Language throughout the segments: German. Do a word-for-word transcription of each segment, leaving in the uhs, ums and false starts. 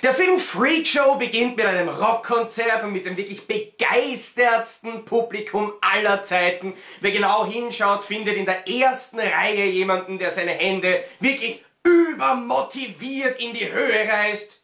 Der Film Freak Show beginnt mit einem Rockkonzert und mit dem wirklich begeistertsten Publikum aller Zeiten. Wer genau hinschaut, findet in der ersten Reihe jemanden, der seine Hände wirklich übermotiviert in die Höhe reißt.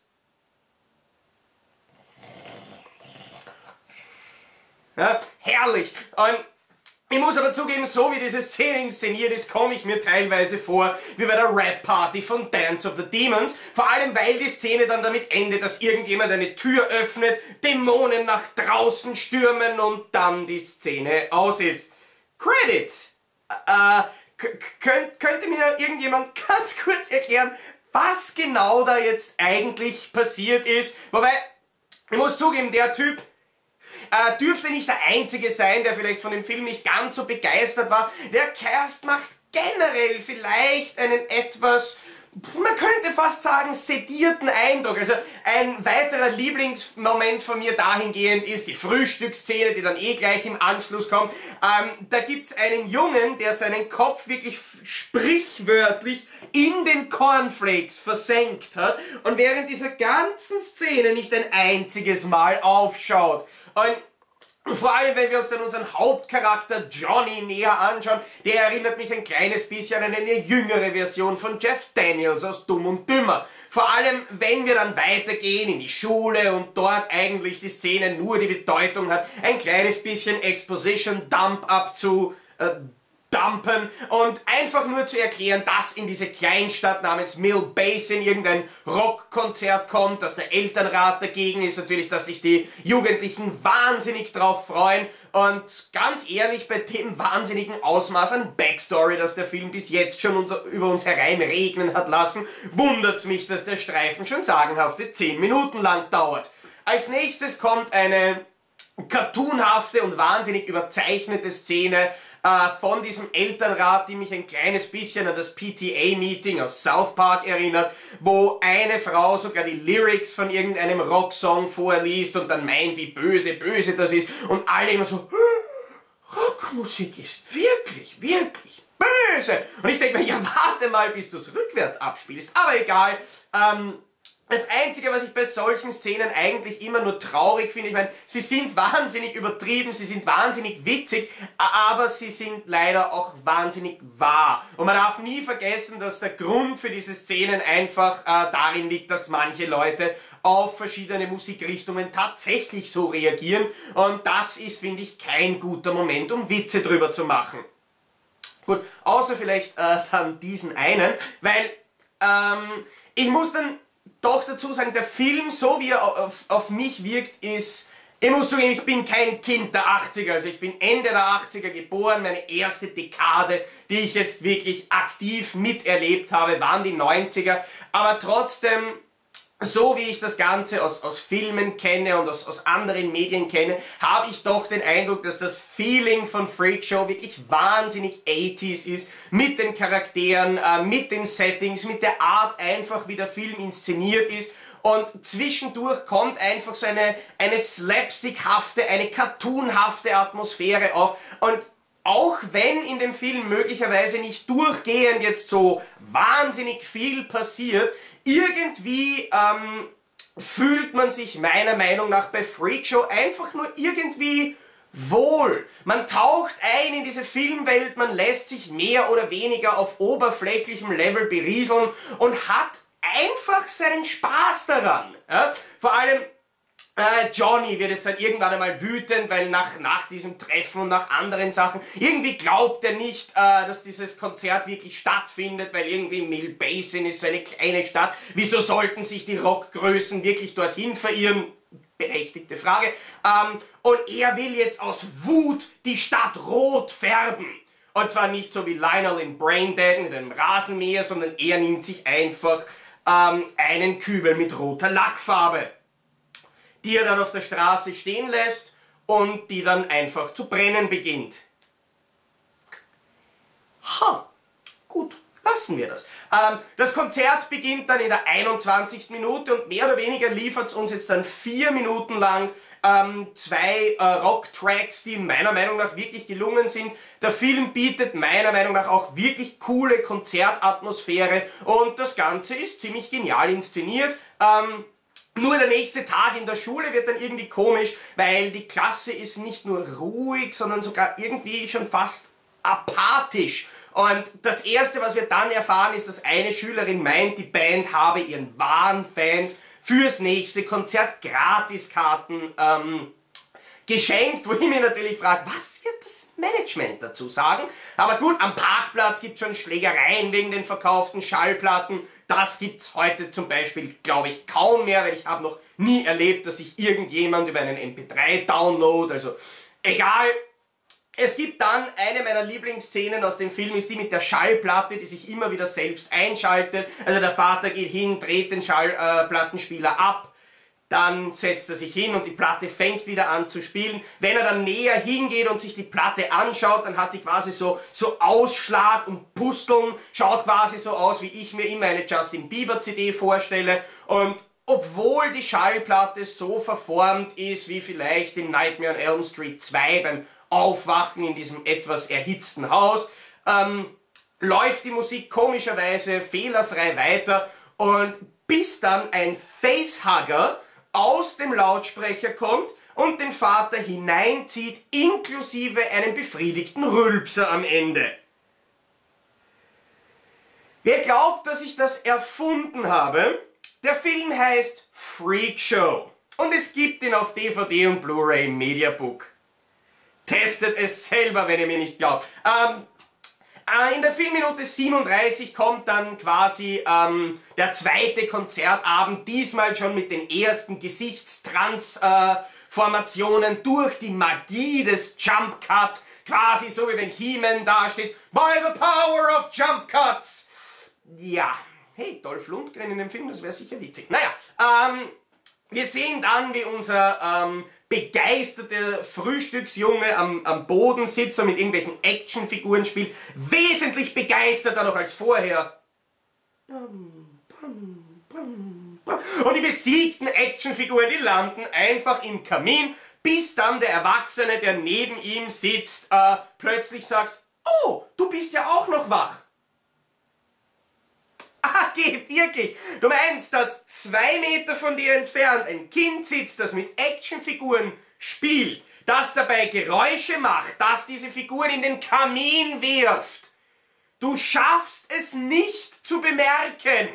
Ja, herrlich. Und ich muss aber zugeben, so wie diese Szene inszeniert ist, komme ich mir teilweise vor wie bei der Rap-Party von Dance of the Demons. Vor allem, weil die Szene dann damit endet, dass irgendjemand eine Tür öffnet, Dämonen nach draußen stürmen und dann die Szene aus ist. Credits! Äh, könnt, könnte mir irgendjemand ganz kurz erklären, was genau da jetzt eigentlich passiert ist? Wobei, ich muss zugeben, der Typ Äh, dürfte nicht der Einzige sein, der vielleicht von dem Film nicht ganz so begeistert war. Der Cast macht generell vielleicht einen etwas, man könnte fast sagen, sedierten Eindruck. Also ein weiterer Lieblingsmoment von mir dahingehend ist die Frühstücksszene, die dann eh gleich im Anschluss kommt. Ähm, da gibt's einen Jungen, der seinen Kopf wirklich sprichwörtlich in den Cornflakes versenkt hat und während dieser ganzen Szene nicht ein einziges Mal aufschaut. Und vor allem, wenn wir uns dann unseren Hauptcharakter Johnny näher anschauen, der erinnert mich ein kleines bisschen an eine jüngere Version von Jeff Daniels aus Dumm und Dümmer. Vor allem, wenn wir dann weitergehen in die Schule und dort eigentlich die Szene nur die Bedeutung hat, ein kleines bisschen Exposition-Dump abzu äh, dumpen und einfach nur zu erklären, dass in diese Kleinstadt namens Mill Basin irgendein Rockkonzert kommt, dass der Elternrat dagegen ist, natürlich, dass sich die Jugendlichen wahnsinnig drauf freuen und ganz ehrlich, bei dem wahnsinnigen Ausmaß an Backstory, das der Film bis jetzt schon unter, über uns hereinregnen hat lassen, wundert's mich, dass der Streifen schon sagenhafte zehn Minuten lang dauert. Als nächstes kommt eine cartoonhafte und wahnsinnig überzeichnete Szene äh, von diesem Elternrat, die mich ein kleines bisschen an das P T A-Meeting aus South Park erinnert, wo eine Frau sogar die Lyrics von irgendeinem Rocksong vorliest und dann meint, wie böse, böse das ist und alle immer so, Rockmusik ist wirklich, wirklich böse. Und ich denke mir, ja warte mal, bis du es rückwärts abspielst, aber egal. Ähm, Das Einzige, was ich bei solchen Szenen eigentlich immer nur traurig finde, ich meine, sie sind wahnsinnig übertrieben, sie sind wahnsinnig witzig, aber sie sind leider auch wahnsinnig wahr. Und man darf nie vergessen, dass der Grund für diese Szenen einfach äh, darin liegt, dass manche Leute auf verschiedene Musikrichtungen tatsächlich so reagieren. Und das ist, finde ich, kein guter Moment, um Witze drüber zu machen. Gut, außer vielleicht äh, dann diesen einen, weil ähm, ich muss dann doch dazu sagen, der Film, so wie er auf, auf mich wirkt, ist, ich muss zugeben, ich bin kein Kind der achtziger, also ich bin Ende der achtziger geboren, meine erste Dekade, die ich jetzt wirklich aktiv miterlebt habe, waren die neunziger, aber trotzdem, so wie ich das Ganze aus, aus Filmen kenne und aus, aus anderen Medien kenne, habe ich doch den Eindruck, dass das Feeling von Freak Show wirklich wahnsinnig achtziger ist, mit den Charakteren, äh, mit den Settings, mit der Art einfach, wie der Film inszeniert ist. Und zwischendurch kommt einfach so eine, eine slapstickhafte, eine cartoonhafte Atmosphäre auf. Und auch wenn in dem Film möglicherweise nicht durchgehend jetzt so wahnsinnig viel passiert, irgendwie ähm, fühlt man sich meiner Meinung nach bei Freak Show einfach nur irgendwie wohl. Man taucht ein in diese Filmwelt, man lässt sich mehr oder weniger auf oberflächlichem Level berieseln und hat einfach seinen Spaß daran. Ja? Vor allem Äh, Johnny wird es dann irgendwann einmal wütend, weil nach, nach diesem Treffen und nach anderen Sachen, irgendwie glaubt er nicht, äh, dass dieses Konzert wirklich stattfindet, weil irgendwie Mill Basin ist so eine kleine Stadt. Wieso sollten sich die Rockgrößen wirklich dorthin verirren? Berechtigte Frage. Ähm, und er will jetzt aus Wut die Stadt rot färben. Und zwar nicht so wie Lionel in Braindead mit einem Rasenmäher, sondern er nimmt sich einfach ähm, einen Kübel mit roter Lackfarbe, die er dann auf der Straße stehen lässt und die dann einfach zu brennen beginnt. Ha, gut, lassen wir das. Ähm, das Konzert beginnt dann in der einundzwanzigsten Minute und mehr oder weniger liefert es uns jetzt dann vier Minuten lang ähm, zwei äh, Rock-Tracks, die meiner Meinung nach wirklich gelungen sind. Der Film bietet meiner Meinung nach auch wirklich coole Konzertatmosphäre und das Ganze ist ziemlich genial inszeniert. Ähm, Nur der nächste Tag in der Schule wird dann irgendwie komisch, weil die Klasse ist nicht nur ruhig, sondern sogar irgendwie schon fast apathisch. Und das Erste, was wir dann erfahren, ist, dass eine Schülerin meint, die Band habe ihren wahren Fans fürs nächste Konzert Gratiskarten ähm, geschenkt, wo ich mir natürlich frage, was wird das Management dazu sagen? Aber gut, am Parkplatz gibt es schon Schlägereien wegen den verkauften Schallplatten. Das gibt es heute zum Beispiel, glaube ich, kaum mehr, weil ich habe noch nie erlebt, dass sich irgendjemand über einen M P drei Download, also egal. Es gibt dann eine meiner Lieblingsszenen aus dem Film, ist die mit der Schallplatte, die sich immer wieder selbst einschaltet. Also der Vater geht hin, dreht den Schallplattenspieler ab, dann setzt er sich hin und die Platte fängt wieder an zu spielen. Wenn er dann näher hingeht und sich die Platte anschaut, dann hat die quasi so, so Ausschlag und Pusteln, schaut quasi so aus, wie ich mir immer eine Justin Bieber C D vorstelle. Und obwohl die Schallplatte so verformt ist, wie vielleicht in Nightmare on Elm Street zwei beim Aufwachen in diesem etwas erhitzten Haus, ähm, läuft die Musik komischerweise fehlerfrei weiter und bis dann ein Facehugger aus dem Lautsprecher kommt und den Vater hineinzieht, inklusive einem befriedigten Rülpser am Ende. Wer glaubt, dass ich das erfunden habe? Der Film heißt Freak Show und es gibt ihn auf D V D und Blu-ray im Mediabook. Testet es selber, wenn ihr mir nicht glaubt. Ähm, In der Filmminute siebenunddreißig kommt dann quasi ähm, der zweite Konzertabend, diesmal schon mit den ersten Gesichtstransformationen äh, durch die Magie des Jump Cut, quasi so wie wenn He-Man da steht, by the power of Jump Cuts. Ja, hey, Dolph Lundgren in dem Film, das wäre sicher witzig. Naja, ähm, wir sehen dann, wie unser ähm, begeisterter Frühstücksjunge am, am Boden sitzt und mit irgendwelchen Actionfiguren spielt. Wesentlich begeisterter noch als vorher. Und die besiegten Actionfiguren, die landen einfach im Kamin, bis dann der Erwachsene, der neben ihm sitzt, äh, plötzlich sagt, oh, du bist ja auch noch wach. Ah, geh, wirklich. Du meinst, dass zwei Meter von dir entfernt ein Kind sitzt, das mit Actionfiguren spielt, das dabei Geräusche macht, das diese Figuren in den Kamin wirft. Du schaffst es nicht zu bemerken.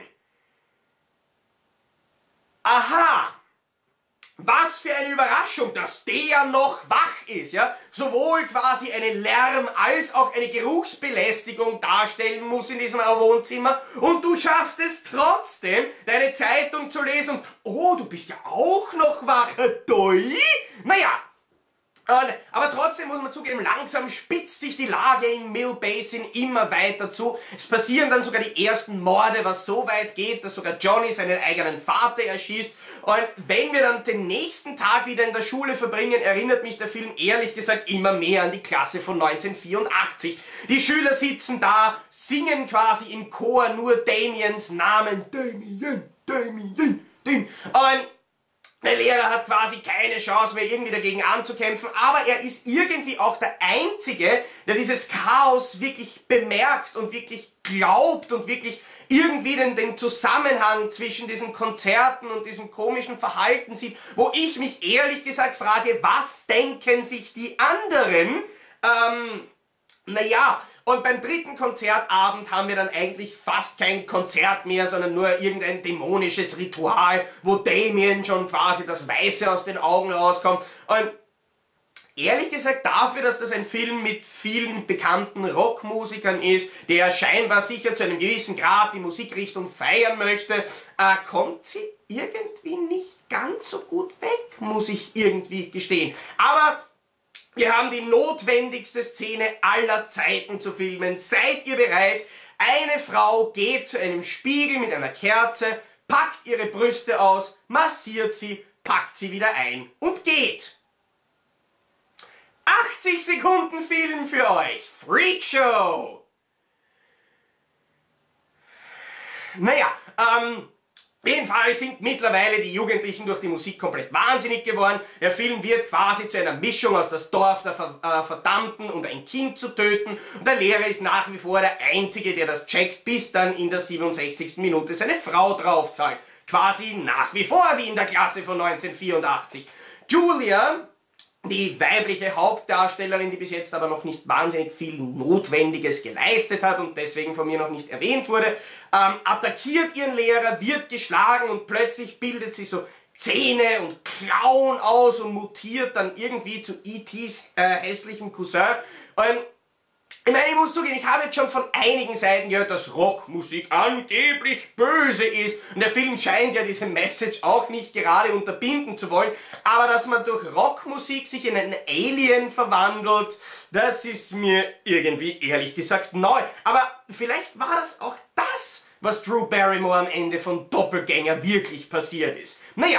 Aha. Was für eine Überraschung, dass der noch wach ist, ja? Sowohl quasi eine Lärm- als auch eine Geruchsbelästigung darstellen muss in diesem Wohnzimmer und du schaffst es trotzdem, deine Zeitung zu lesen und, oh, du bist ja auch noch wach, doi? Naja, Und, aber trotzdem muss man zugeben, langsam spitzt sich die Lage in Mill Basin immer weiter zu. Es passieren dann sogar die ersten Morde, was so weit geht, dass sogar Johnny seinen eigenen Vater erschießt. Und wenn wir dann den nächsten Tag wieder in der Schule verbringen, erinnert mich der Film ehrlich gesagt immer mehr an die Klasse von neunzehnhundertvierundachtzig. Die Schüler sitzen da, singen quasi im Chor nur Damiens Namen. Damien, Damien, Damien. Und der Lehrer hat quasi keine Chance mehr, irgendwie dagegen anzukämpfen, aber er ist irgendwie auch der Einzige, der dieses Chaos wirklich bemerkt und wirklich glaubt und wirklich irgendwie den, den Zusammenhang zwischen diesen Konzerten und diesem komischen Verhalten sieht, wo ich mich ehrlich gesagt frage, was denken sich die anderen? Ähm, naja, und beim dritten Konzertabend haben wir dann eigentlich fast kein Konzert mehr, sondern nur irgendein dämonisches Ritual, wo Damien schon quasi das Weiße aus den Augen rauskommt. Und ehrlich gesagt, dafür, dass das ein Film mit vielen bekannten Rockmusikern ist, der scheinbar sicher zu einem gewissen Grad die Musikrichtung feiern möchte, äh, kommt sie irgendwie nicht ganz so gut weg, muss ich irgendwie gestehen. Aber wir haben die notwendigste Szene aller Zeiten zu filmen. Seid ihr bereit? Eine Frau geht zu einem Spiegel mit einer Kerze, packt ihre Brüste aus, massiert sie, packt sie wieder ein und geht. achtzig Sekunden Film für euch. Freak Show! Naja, ähm... jedenfalls sind mittlerweile die Jugendlichen durch die Musik komplett wahnsinnig geworden. Der Film wird quasi zu einer Mischung aus das Dorf der Ver äh, Verdammten und ein Kind zu töten. Und der Lehrer ist nach wie vor der Einzige, der das checkt, bis dann in der siebenundsechzigsten Minute seine Frau draufzahlt. quasi nach wie vor wie in der Klasse von neunzehnhundertvierundachtzig. Julia, die weibliche Hauptdarstellerin, die bis jetzt aber noch nicht wahnsinnig viel Notwendiges geleistet hat und deswegen von mir noch nicht erwähnt wurde, ähm, attackiert ihren Lehrer, wird geschlagen und plötzlich bildet sie so Zähne und Klauen aus und mutiert dann irgendwie zu E Ts äh, hässlichem Cousin. Und ich meine, ich muss zugeben, ich habe jetzt schon von einigen Seiten gehört, dass Rockmusik angeblich böse ist. Und der Film scheint ja diese Message auch nicht gerade unterbinden zu wollen. Aber dass man durch Rockmusik sich in einen Alien verwandelt, das ist mir irgendwie ehrlich gesagt neu. Aber vielleicht war das auch das, was Drew Barrymore am Ende von Doppelgänger wirklich passiert ist. Naja,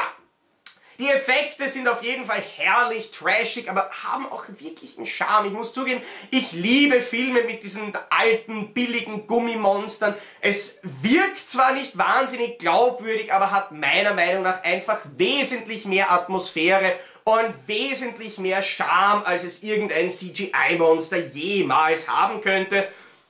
die Effekte sind auf jeden Fall herrlich, trashig, aber haben auch wirklich einen Charme. Ich muss zugeben, ich liebe Filme mit diesen alten, billigen Gummimonstern. Es wirkt zwar nicht wahnsinnig glaubwürdig, aber hat meiner Meinung nach einfach wesentlich mehr Atmosphäre und wesentlich mehr Charme, als es irgendein C G I-Monster jemals haben könnte.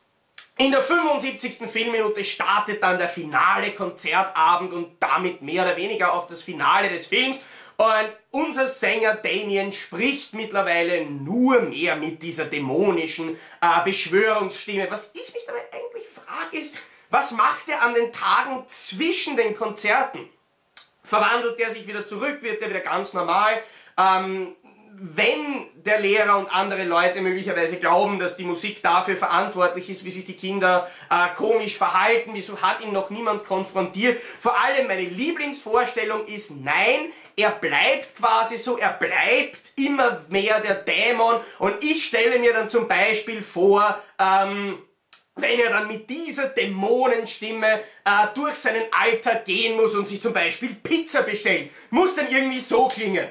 In der fünfundsiebzigsten Filmminute startet dann der finale Konzertabend und damit mehr oder weniger auch das Finale des Films. Und unser Sänger Damien spricht mittlerweile nur mehr mit dieser dämonischen äh, Beschwörungsstimme. Was ich mich dabei eigentlich frage ist, was macht er an den Tagen zwischen den Konzerten? Verwandelt er sich wieder zurück, wird er wieder ganz normal? Ähm, wenn der Lehrer und andere Leute möglicherweise glauben, dass die Musik dafür verantwortlich ist, wie sich die Kinder äh, komisch verhalten, wieso hat ihn noch niemand konfrontiert? Vor allem meine Lieblingsvorstellung ist, nein, er bleibt quasi so, er bleibt immer mehr der Dämon und ich stelle mir dann zum Beispiel vor, ähm, wenn er dann mit dieser Dämonenstimme äh, durch seinen Alltag gehen muss und sich zum Beispiel Pizza bestellt, muss dann irgendwie so klingen.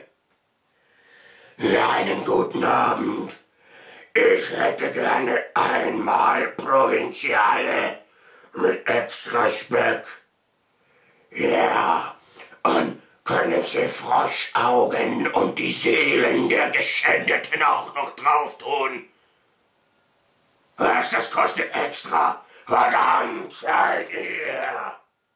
Ja, einen guten Abend. Ich hätte gerne einmal Provinziale mit extra Speck. Ja, und können Sie Froschaugen und die Seelen der Geschändeten auch noch drauf tun? Was, das kostet extra? Verdammt seid ihr!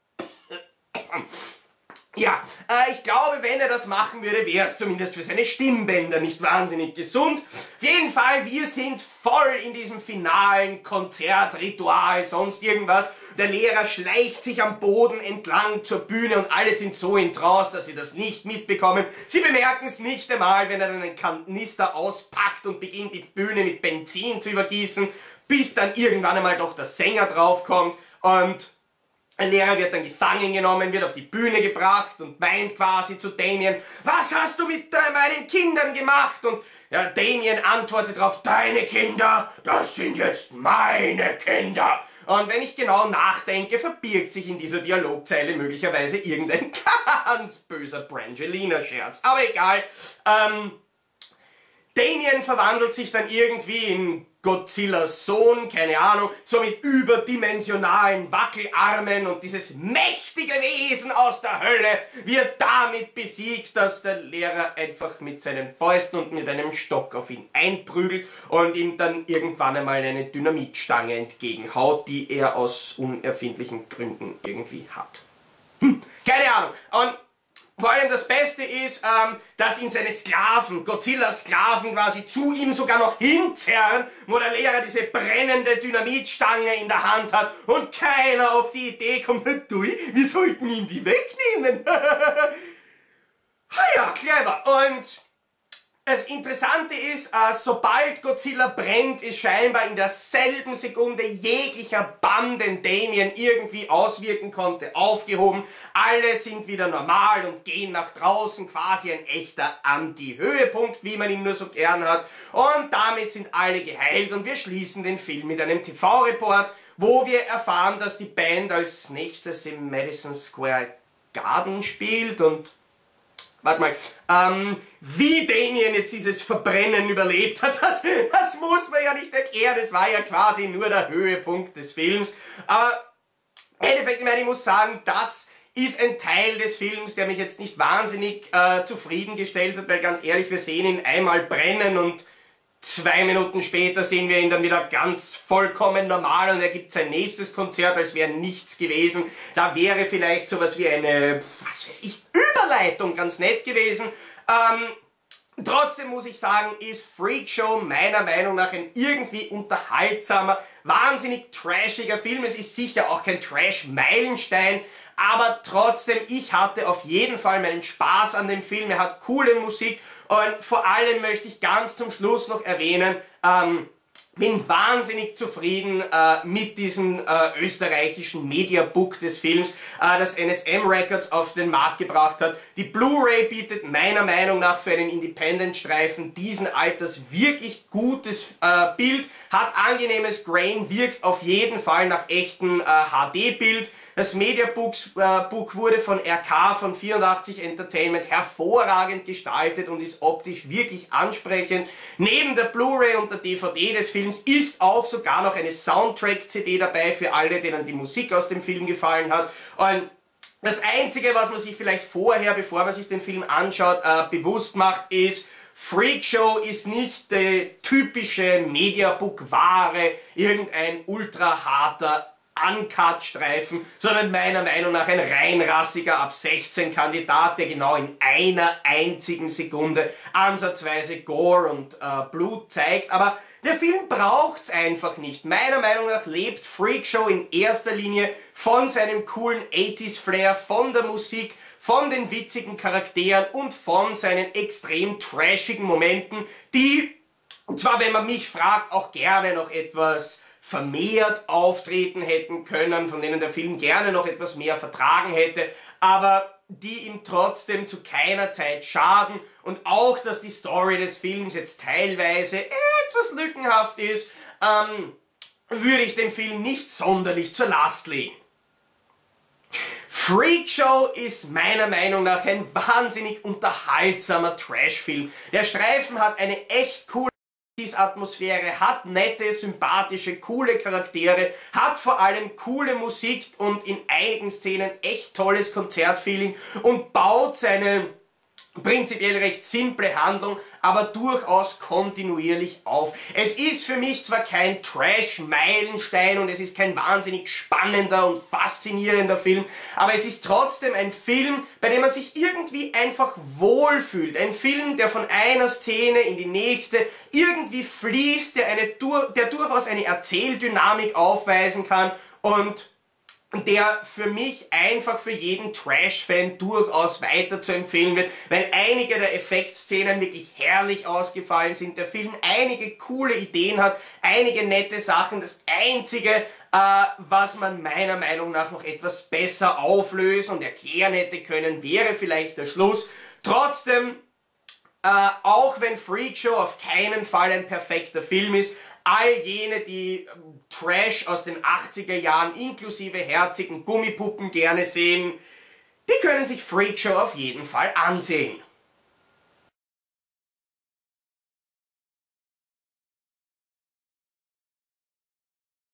Ja, äh, ich glaube, wenn er das machen würde, wäre es zumindest für seine Stimmbänder nicht wahnsinnig gesund. Auf jeden Fall, wir sind voll in diesem finalen Konzertritual, sonst irgendwas. Der Lehrer schleicht sich am Boden entlang zur Bühne und alle sind so in Trance, dass sie das nicht mitbekommen. Sie bemerken es nicht einmal, wenn er dann einen Kanister auspackt und beginnt, die Bühne mit Benzin zu übergießen, bis dann irgendwann einmal doch der Sänger draufkommt und der Lehrer wird dann gefangen genommen, wird auf die Bühne gebracht und meint quasi zu Damien, was hast du mit äh, meinen Kindern gemacht? Und ja, Damien antwortet darauf, deine Kinder, das sind jetzt meine Kinder. Und wenn ich genau nachdenke, verbirgt sich in dieser Dialogzeile möglicherweise irgendein ganz böser Brangelina-Scherz. Aber egal, ähm, Damien verwandelt sich dann irgendwie in Godzillas Sohn, keine Ahnung, so mit überdimensionalen Wackelarmen und dieses mächtige Wesen aus der Hölle wird damit besiegt, dass der Lehrer einfach mit seinen Fäusten und mit einem Stock auf ihn einprügelt und ihm dann irgendwann einmal eine Dynamitstange entgegenhaut, die er aus unerfindlichen Gründen irgendwie hat. Hm, keine Ahnung. Und vor allem das Beste ist, ähm, dass ihn seine Sklaven, Godzillas Sklaven quasi zu ihm sogar noch hinzerren, wo der Lehrer diese brennende Dynamitstange in der Hand hat und keiner auf die Idee kommt, du, wir sollten ihm die wegnehmen. Ha ja, clever. Und das Interessante ist, äh, sobald Godzilla brennt, ist scheinbar in derselben Sekunde jeglicher Bann, den Damien irgendwie auswirken konnte, aufgehoben. Alle sind wieder normal und gehen nach draußen, quasi ein echter Anti-Höhepunkt, wie man ihn nur so gern hat. Und damit sind alle geheilt und wir schließen den Film mit einem T V-Report, wo wir erfahren, dass die Band als nächstes im Madison Square Garden spielt und warte mal, ähm, wie Damien jetzt dieses Verbrennen überlebt hat, das, das muss man ja nicht erklären, das war ja quasi nur der Höhepunkt des Films. Aber im Endeffekt, ich meine, ich muss sagen, das ist ein Teil des Films, der mich jetzt nicht wahnsinnig äh, zufriedengestellt hat, weil ganz ehrlich, wir sehen ihn einmal brennen und Zwei Minuten später sehen wir ihn dann wieder ganz vollkommen normal und er gibt sein nächstes Konzert, als wäre nichts gewesen. Da wäre vielleicht sowas wie eine, was weiß ich, Überleitung ganz nett gewesen. Ähm, trotzdem muss ich sagen, ist Freakshow meiner Meinung nach ein irgendwie unterhaltsamer, wahnsinnig trashiger Film. Es ist sicher auch kein Trash-Meilenstein, aber trotzdem, ich hatte auf jeden Fall meinen Spaß an dem Film. Er hat coole Musik. Und vor allem möchte ich ganz zum Schluss noch erwähnen, ähm, bin wahnsinnig zufrieden äh, mit diesem äh, österreichischen Mediabook des Films, äh, das N S M Records auf den Markt gebracht hat. Die Blu-ray bietet meiner Meinung nach für einen Independent-Streifen diesen Alters wirklich gutes äh, Bild, hat angenehmes Grain, wirkt auf jeden Fall nach echtem äh, H D-Bild. Das Mediabook äh, Book wurde von R K von vierundachtzig Entertainment hervorragend gestaltet und ist optisch wirklich ansprechend. Neben der Blu-ray und der D V D des Films ist auch sogar noch eine Soundtrack-C D dabei für alle, denen die Musik aus dem Film gefallen hat. Und das Einzige, was man sich vielleicht vorher, bevor man sich den Film anschaut, äh, bewusst macht, ist, Freakshow ist nicht die typische Mediabook-Ware, irgendein ultra harter Uncut-Streifen, sondern meiner Meinung nach ein reinrassiger ab sechzehn Kandidat, der genau in einer einzigen Sekunde ansatzweise Gore und äh, Blut zeigt, aber der Film braucht's einfach nicht. Meiner Meinung nach lebt Freakshow in erster Linie von seinem coolen achtziger Flair, von der Musik, von den witzigen Charakteren und von seinen extrem trashigen Momenten, die, und zwar wenn man mich fragt, auch gerne noch etwas vermehrt auftreten hätten können, von denen der Film gerne noch etwas mehr vertragen hätte, aber die ihm trotzdem zu keiner Zeit schaden und auch, dass die Story des Films jetzt teilweise etwas lückenhaft ist, ähm, würde ich dem Film nicht sonderlich zur Last legen. Freakshow ist meiner Meinung nach ein wahnsinnig unterhaltsamer Trashfilm. Der Streifen hat eine echt coole Atmosphäre, hat nette, sympathische, coole Charaktere, hat vor allem coole Musik und in einigen Szenen echt tolles Konzertfeeling und baut seine prinzipiell recht simple Handlung, aber durchaus kontinuierlich auf. Es ist für mich zwar kein Trash-Meilenstein und es ist kein wahnsinnig spannender und faszinierender Film, aber es ist trotzdem ein Film, bei dem man sich irgendwie einfach wohlfühlt. Ein Film, der von einer Szene in die nächste irgendwie fließt, der, eine, der durchaus eine Erzähldynamik aufweisen kann und der für mich einfach für jeden Trash-Fan durchaus weiter zu empfehlen wird, weil einige der Effektszenen wirklich herrlich ausgefallen sind, der Film einige coole Ideen hat, einige nette Sachen. Das Einzige, äh, was man meiner Meinung nach noch etwas besser auflösen und erklären hätte können, wäre vielleicht der Schluss. Trotzdem, äh, auch wenn Freakshow auf keinen Fall ein perfekter Film ist, all jene, die ähm, Trash aus den achtziger Jahren inklusive herzigen Gummipuppen gerne sehen, die können sich Freakshow auf jeden Fall ansehen.